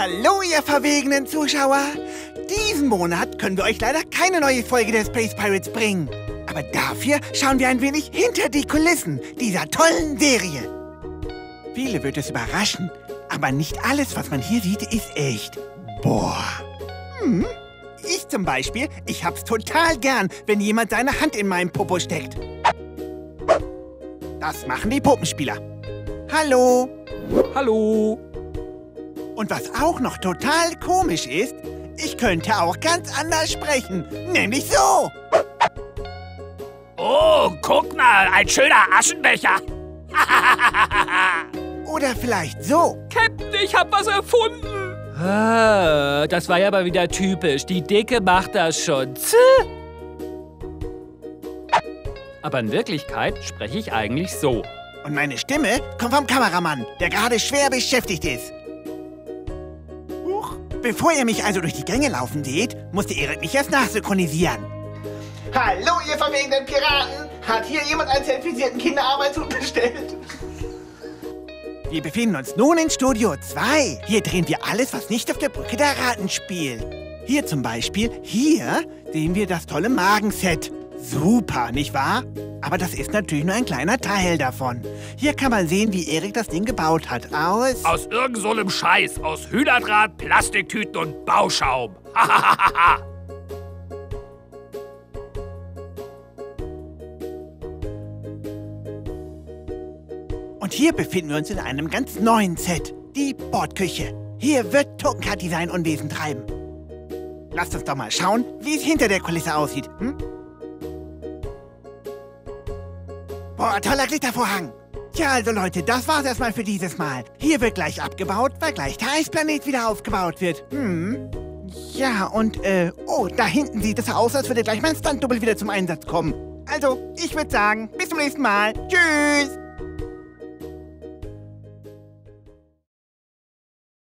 Hallo, ihr verwegenen Zuschauer! Diesen Monat können wir euch leider keine neue Folge der Space Pirates bringen. Aber dafür schauen wir ein wenig hinter die Kulissen dieser tollen Serie. Viele wird es überraschen, aber nicht alles, was man hier sieht, ist echt. Boah. Ich zum Beispiel, ich hab's total gern, wenn jemand seine Hand in meinem Popo steckt. Das machen die Puppenspieler. Hallo. Hallo. Und was auch noch total komisch ist, ich könnte auch ganz anders sprechen, nämlich so. Oh, guck mal, ein schöner Aschenbecher. Oder vielleicht so. Captain, ich hab was erfunden. Ah, das war ja aber wieder typisch. Die Dicke macht das schon. Aber in Wirklichkeit spreche ich eigentlich so. Und meine Stimme kommt vom Kameramann, der gerade schwer beschäftigt ist. Huch. Bevor ihr mich also durch die Gänge laufen seht, musste Erik mich erst nachsynchronisieren. Hallo, ihr verwegenen Piraten! Hat hier jemand einen zertifizierten Kinderarbeitshund bestellt? Wir befinden uns nun in Studio 2. Hier drehen wir alles, was nicht auf der Brücke der Raten spielt. Hier zum Beispiel, hier sehen wir das tolle Magenset. Super, nicht wahr? Aber das ist natürlich nur ein kleiner Teil davon. Hier kann man sehen, wie Erik das Ding gebaut hat. Aus irgend so einem Scheiß. Aus Hühnerdraht, Plastiktüten und Bauschaum. Und hier befinden wir uns in einem ganz neuen Set. Die Bordküche. Hier wird Tokenkat sein Unwesen treiben. Lasst uns doch mal schauen, wie es hinter der Kulisse aussieht. Boah, toller Glittervorhang. Ja, also Leute, das war's erstmal für dieses Mal. Hier wird gleich abgebaut, weil gleich der Eisplanet wieder aufgebaut wird. Ja, und, oh, da hinten sieht es aus, als würde gleich mein Stunt-Double wieder zum Einsatz kommen. Also, ich würde sagen, bis zum nächsten Mal. Tschüss.